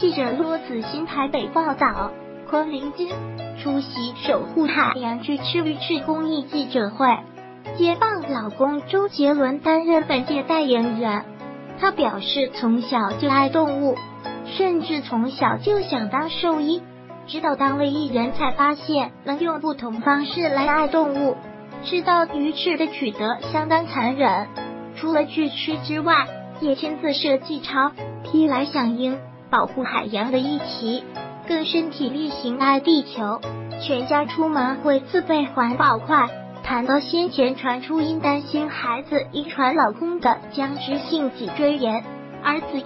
记者骆子欣台北报道，昆凌今出席守护海洋巨翅鱼翅公益记者会，接棒老公周杰伦担任本届代言人。她表示，从小就爱动物，甚至从小就想当兽医，直到当了艺人才发现能用不同方式来爱动物。知道鱼翅的取得相当残忍，除了巨翅之外，也亲自设计超批来响应保护海洋的议题，更身体力行爱地球，全家出门会自备环保筷。谈到先前传出因担心孩子遗传老公的僵直性脊椎炎，儿子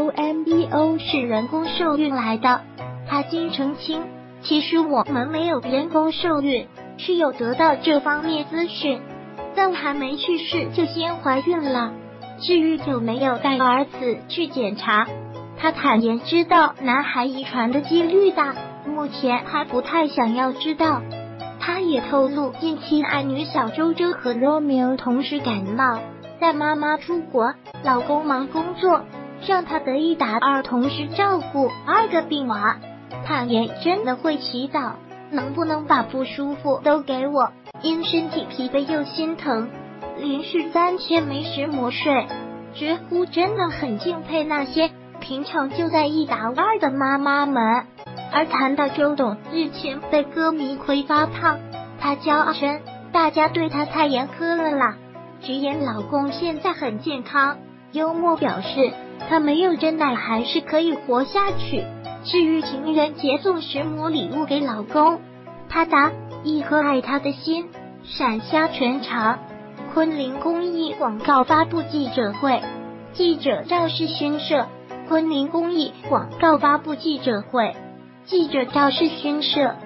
ROMBO 是人工受孕来的，他经澄清，其实我们没有人工受孕，是有得到这方面资讯，但还没去世就先怀孕了。至于有没有带儿子去检查，他坦言知道男孩遗传的几率大，目前还不太想要知道。他也透露，近期爱女小周周和 Romeo 同时感冒，在妈妈出国，老公忙工作，让他得一打二同时照顾2个病娃。坦言真的会祈祷，能不能把不舒服都给我，因身体疲惫又心疼，连续3天没食没睡，直呼真的很敬佩那些平常就在一打二的妈妈们。而谈到周董日前被歌迷亏发胖，她骄傲称大家对她太严苛了啦，直言老公现在很健康，幽默表示她没有真奶还是可以活下去。至于情人节送什么礼物给老公，她答一颗爱他的心，闪瞎全场。昆凌公益广告发布记者会，记者赵世勋摄。昆凌公益广告发布记者会，记者赵世勋摄。